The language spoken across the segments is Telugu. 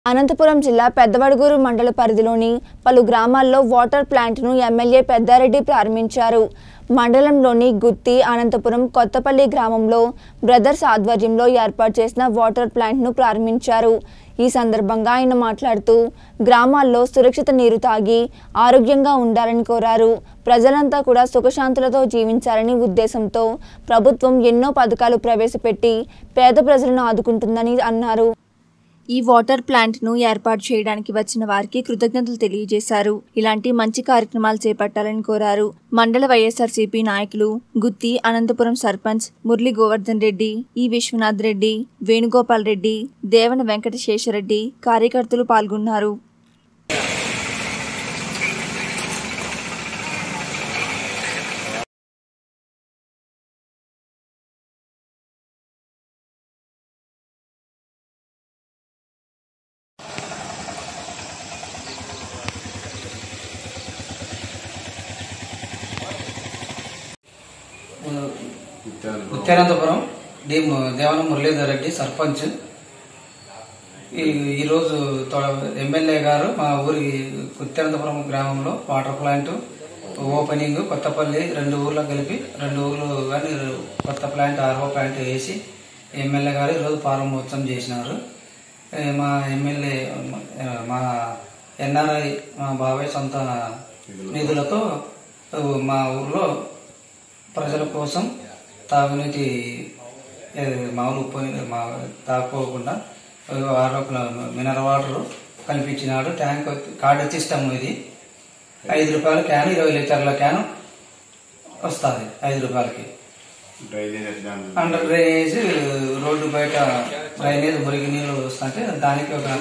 అనంతపురం జిల్లా పెద్దవడుగూరు మండల పరిధిలోని పలు గ్రామాల్లో వాటర్ ప్లాంట్ను ఎమ్మెల్యే పెద్దారెడ్డి ప్రారంభించారు. మండలంలోని గుత్తి, అనంతపురం, కొత్తపల్లి గ్రామంలో బ్రదర్స్ ఆధ్వర్యంలో ఏర్పాటు చేసిన వాటర్ ప్లాంట్ను ప్రారంభించారు. ఈ సందర్భంగా ఆయన మాట్లాడుతూ గ్రామాల్లో సురక్షిత నీరు తాగి ఆరోగ్యంగా ఉండాలని కోరారు. ప్రజలంతా కూడా సుఖశాంతులతో జీవించాలని ఉద్దేశంతో ప్రభుత్వం ఎన్నో పథకాలు ప్రవేశపెట్టి పేద ప్రజలను ఆదుకుంటుందని అన్నారు. ఈ వాటర్ ప్లాంట్ ను ఏర్పాటు చేయడానికి వచ్చిన వారికి కృతజ్ఞతలు తెలియజేశారు. ఇలాంటి మంచి కార్యక్రమాలు చేపట్టాలని కోరారు. మండల వైఎస్ఆర్సీపీ నాయకులు గుత్తి, అనంతపురం సర్పంచ్ మురళి గోవర్ధన్ రెడ్డి, ఈ విశ్వనాథ్ రెడ్డి, వేణుగోపాల్ రెడ్డి, దేవన వెంకటశేషరెడ్డి కార్యకర్తలు పాల్గొన్నారు. ఉత్తరాంతపురం దేవన మురళీధర్ రెడ్డి సర్పంచ్. ఈరోజు ఎమ్మెల్యే గారు మా ఊరి ఉత్తరాంతపురం గ్రామంలో వాటర్ ప్లాంట్ ఓపెనింగ్, కొత్తపల్లి 2 ఊర్లకు కలిపి 2 ఊర్లు కానీ కొత్త ప్లాంట్ ఆర్ఓ ప్లాంట్ వేసి ఎమ్మెల్యే గారు ఈరోజు ప్రారంభోత్సవం చేసినారు. మా ఎమ్మెల్యే మా ఎన్ఆర్ఐ మా బాబాయ్ సొంత నిధులతో మా ఊర్లో ప్రజల కోసం తాగునీటి మామూలు తాకోకుండా మినరల్ వాటర్ కల్పించినాడు. ట్యాంక్ కార్డు సిస్టమ్ ఇది. 5 రూపాయల క్యాన్, 20 లీటర్ల క్యాన్ వస్తుంది 5 రూపాయలకి. అండర్ డ్రైనేజ్ రోడ్డు బయట డ్రైనేజ్ మురికి నీళ్ళు వస్తుంటే దానికి ఒక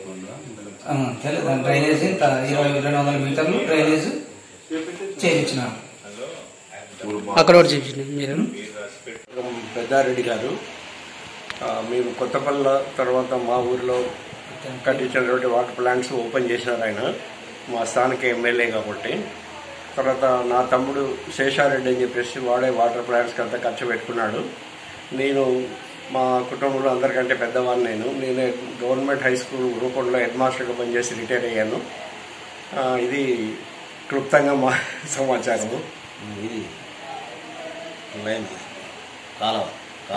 డ్రైనేజ్ 200 మీటర్లు డ్రైనేజ్ చేయించినాడు. అక్కడ పెద్దారెడ్డి గారు మేము కొత్తపల్లి తర్వాత మా ఊరిలో కట్టించినటువంటి వాటర్ ప్లాంట్స్ ఓపెన్ చేసినారు ఆయన, మా స్థానిక ఎమ్మెల్యే కాబట్టి. తర్వాత నా తమ్ముడు శేషారెడ్డి అని చెప్పేసి వాడే వాటర్ ప్లాంట్స్కి అంతా ఖర్చు పెట్టుకున్నాడు. నేను మా కుటుంబంలో అందరికంటే పెద్దవాడిని. నేను గవర్నమెంట్ హై స్కూల్ రూపంలో హెడ్ మాస్టర్గా పనిచేసి రిటైర్ అయ్యాను. ఇది క్లుప్తంగా మా సమాచారము. ఇది కాలువ